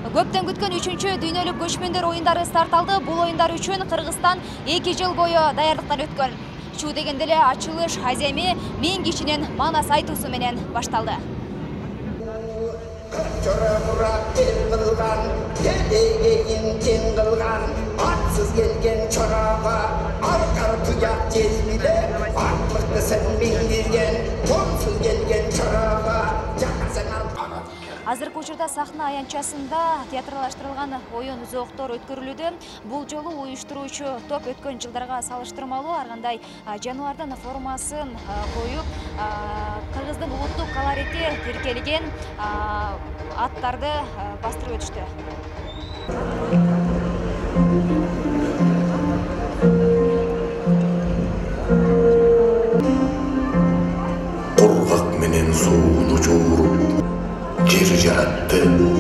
Көптен күткөн 3-чү дүйнөлүк көчмөндөр оюндары старт алды. Бул оюндар үчүн Кыргызстан 2 жыл бою даярдыктан өткөн. Чуу дегенде эле ачылыш аземи 1000 кишинин манас айтуусу менен башталды. Азыркы учурда сахна аянтчасында театралаштырылган оюн зооктор өткөрүлүүдө. Бул жолу уюштуруучу топ өткөн жылдарга салыштырмалуу ар кандай жаныбардын формасын коюп, кыргыздын улуттук колорити тиркелген аттарды бастырып өтүштү. Тургак менен сууну жууруп жер жаратты.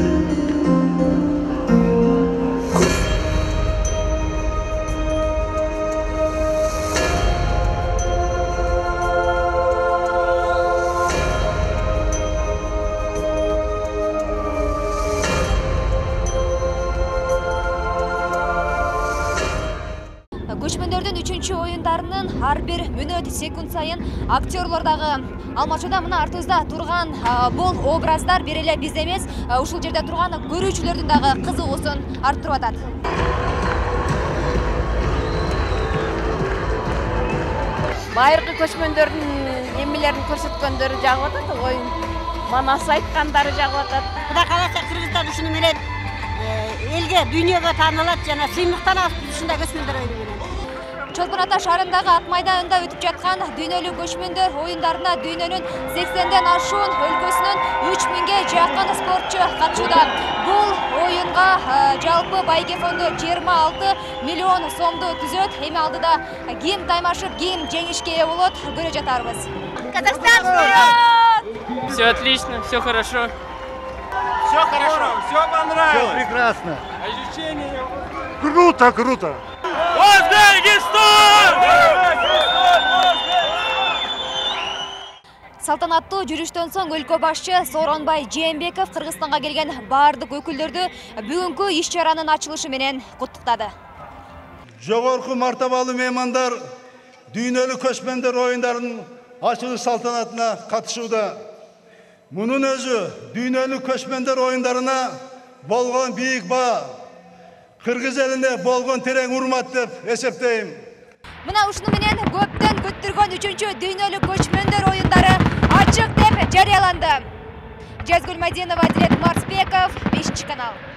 Көчмөндөрдүн 3-чү оюндарынын ар бир мүнөт секунд сайын актерлор дагы алмачуда мына артыбызда турган бул образдар бир эле биз эмес, ушул жерде турган көрүүчүлөрдүн дагы кызыгуусун арттырып атат. Байыркы көчмөндөрдүн эмелерин көрсөткөндөрү жагып атат, оюн манас айткандары жагып атат. Кудай кааласа Кыргызстан ушуну менен элге, дүйнөгө таанылат жана сыймыктанабыз биз ушундай көчмөндөр оюну менен. Чолпон Ата шаарындагы ат майданында өтүп жаткан дүйнөлүк көчмөндөр оюндарына дүйнөнүн 80ден ашуун өлкөсүнөн 3000ге жакын спортчу катышууда. Бул оюнга жалпы байге фонду 26 миллион сомду түзөт. Эми алдыда ким таймашып, ким жеңишке ээ болот, көрө жатарбыз. Казахстан вперед! Все отлично, все хорошо. Все хорошо, все понравилось. Все прекрасно. Ощущение. Круто, круто. Салтанаттуу жүрүштөн соң өлкө башчы Сооронбай Жээнбеков Кыргызстанга келген бардык өкүлдөрдү бүгүнкү иш-чаранын ачылышы менен куттуктады. Жогорку мартабалуу меймандар дүйнөлүк көчмөндөр оюндарынын ачылыш салтанатына катышууда. Мунун өзү дүйнөлүк көчмөндөр оюндарына болгон бийик баа, Кыргыз элине болгон терең урмат деп эсептейм. Мына ушуну менен көптөн күттүргөн 3-чү дүйнөлүк көчмөндөр оюндары ачык деп жарыяланды. Жазгүл Мадинова, Адилет Марсбеков, 5 канал.